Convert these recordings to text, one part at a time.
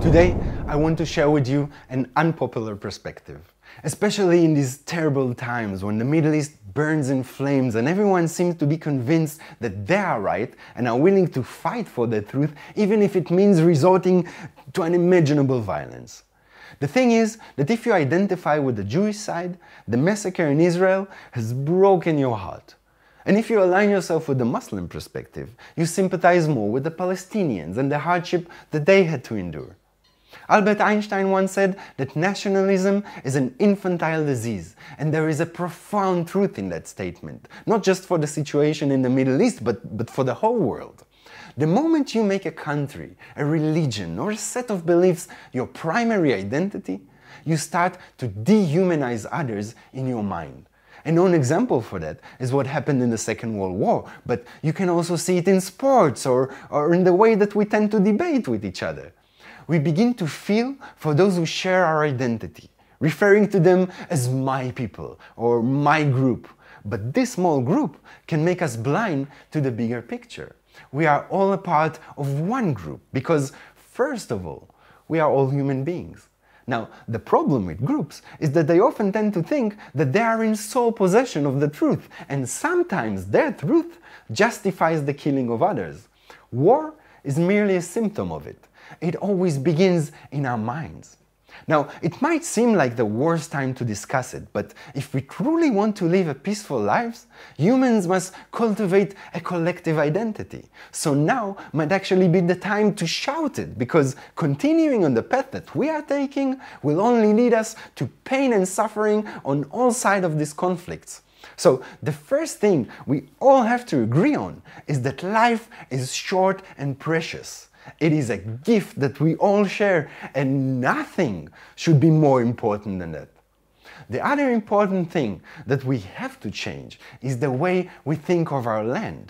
Today, I want to share with you an unpopular perspective, especially in these terrible times when the Middle East burns in flames and everyone seems to be convinced that they are right and are willing to fight for the truth, even if it means resorting to unimaginable violence. The thing is that if you identify with the Jewish side, the massacre in Israel has broken your heart. And if you align yourself with the Muslim perspective, you sympathize more with the Palestinians and the hardship that they had to endure. Albert Einstein once said that nationalism is an infantile disease, and there is a profound truth in that statement, not just for the situation in the Middle East, but for the whole world. The moment you make a country, a religion, or a set of beliefs your primary identity, you start to dehumanize others in your mind. A known example for that is what happened in the Second World War, but you can also see it in sports or in the way that we tend to debate with each other. We begin to feel for those who share our identity, referring to them as my people or my group. But this small group can make us blind to the bigger picture. We are all a part of one group because, first of all, we are all human beings. Now, the problem with groups is that they often tend to think that they are in sole possession of the truth, and sometimes their truth justifies the killing of others. War is merely a symptom of it. It always begins in our minds. Now, it might seem like the worst time to discuss it, but if we truly want to live a peaceful lives, humans must cultivate a collective identity. So now might actually be the time to shout it, because continuing on the path that we are taking will only lead us to pain and suffering on all sides of these conflicts. So the first thing we all have to agree on is that life is short and precious. It is a gift that we all share, and nothing should be more important than that. The other important thing that we have to change is the way we think of our land.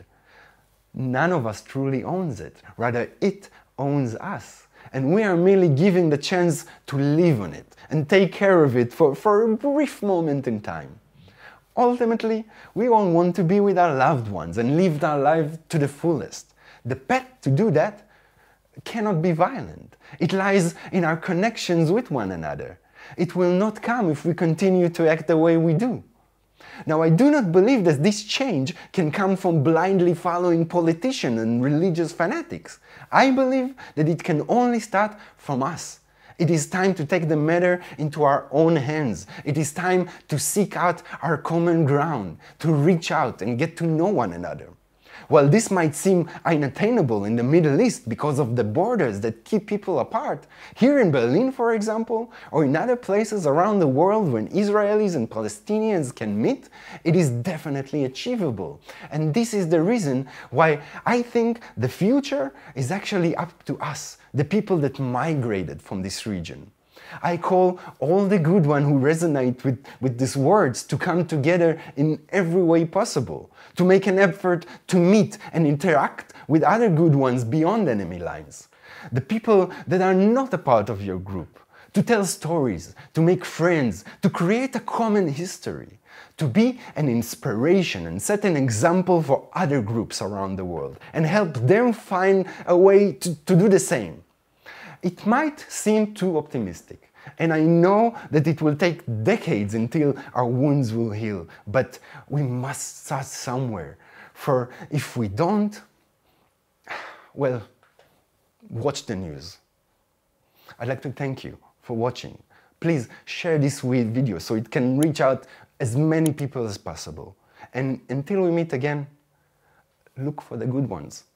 None of us truly owns it, rather it owns us. And we are merely given the chance to live on it and take care of it for a brief moment in time. Ultimately, we all want to be with our loved ones and live our life to the fullest. The path to do that cannot be violent. It lies in our connections with one another. It will not come if we continue to act the way we do. Now, I do not believe that this change can come from blindly following politicians and religious fanatics. I believe that it can only start from us. It is time to take the matter into our own hands. It is time to seek out our common ground, to reach out and get to know one another. While this might seem unattainable in the Middle East because of the borders that keep people apart, here in Berlin, for example, or in other places around the world when Israelis and Palestinians can meet, it is definitely achievable. And this is the reason why I think the future is actually up to us, the people that migrated from this region. I call all the good ones who resonate with these words to come together in every way possible, to make an effort to meet and interact with other good ones beyond enemy lines. The people that are not a part of your group, to tell stories, to make friends, to create a common history, to be an inspiration and set an example for other groups around the world and help them find a way to do the same. It might seem too optimistic, and I know that it will take decades until our wounds will heal, but we must start somewhere. For if we don't, well, watch the news. I'd like to thank you for watching. Please share this video so it can reach out as many people as possible. And until we meet again, look for the good ones.